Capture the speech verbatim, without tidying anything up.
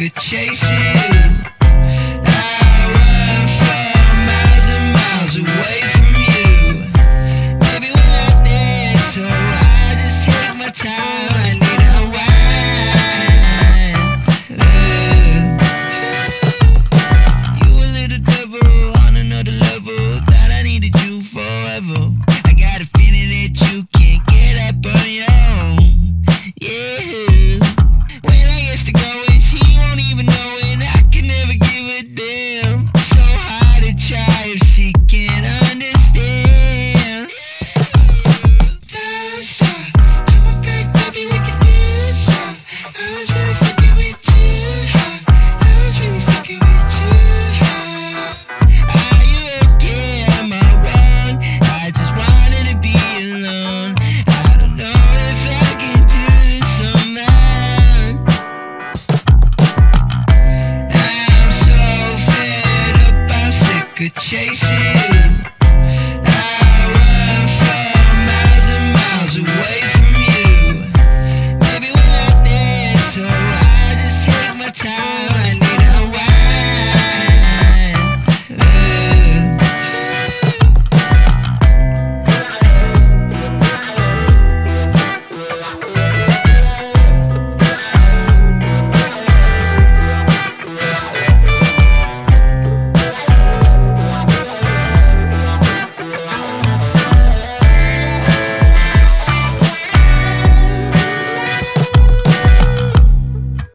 of chasing you. I run for miles and miles away from you. Maybe we're not there, so I just take my time. I need a wine. You a little devil on another level. Thought I needed you forever. I got a feeling that you can't get up on your own. Yeah. When I get to going, she won't even know it. I can never give a damn. So hard to try if she can't understand. Don't stop. I'm okay, baby, we can do this. I was really fucking with you. I was really fucking with you. Are you okay? Am I wrong? I just wanted to be alone. I don't know if I can do this on my own. I'm so fed up, I'm sick of chasing you.